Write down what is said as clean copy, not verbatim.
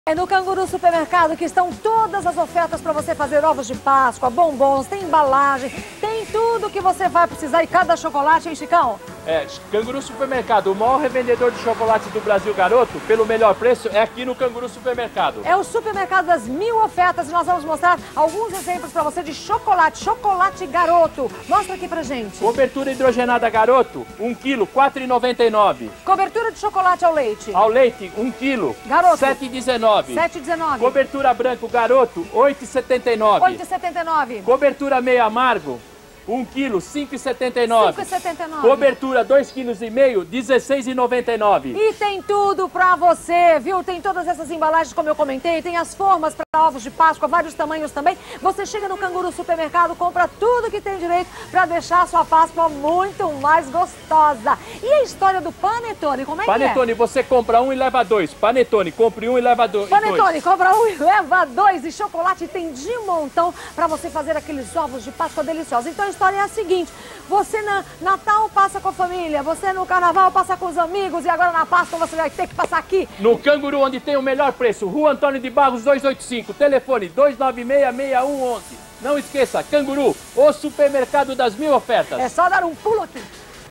É no Canguru Supermercado que estão todas as ofertas para você fazer ovos de Páscoa, bombons, tem embalagem, tem tudo que você vai precisar e cada chocolate, hein, Chicão? É, Canguru Supermercado, o maior revendedor de chocolate do Brasil, garoto, pelo melhor preço, é aqui no Canguru Supermercado. É o supermercado das 1000 ofertas e nós vamos mostrar alguns exemplos para você de chocolate, chocolate garoto. Mostra aqui pra gente. Cobertura hidrogenada garoto, 1 kg, R$ 4,99. Cobertura de chocolate ao leite. Ao leite, 1 kg, Garoto. R$ 7,19. 7,19. Cobertura branco garoto, R$ 8,79. 8,79. Cobertura meio amargo, 1 kg, R$ 5,79. 5,79. Cobertura 2,5 kg, R$ 16,99. E tem tudo pra você, viu? Tem todas essas embalagens, como eu comentei, tem as formas para ovos de Páscoa, vários tamanhos também. Você chega no Canguru Supermercado, compra tudo que tem direito pra deixar a sua Páscoa muito mais gostosa. E a história do Panetone, como é que é? Panetone, você compra um e leva dois. Panetone, compre um e leva dois. Panetone, compra um e leva dois. E chocolate tem de montão pra você fazer aqueles ovos de Páscoa deliciosos. Então a história é a seguinte: você na Natal passa com a família, você no Carnaval passa com os amigos e agora na Páscoa você vai ter que passar aqui. No Canguru, onde tem o melhor preço, Rua Antônio de Barros 285, telefone 296-6111. Não esqueça, Canguru, o supermercado das 1000 ofertas. É só dar um pulo aqui.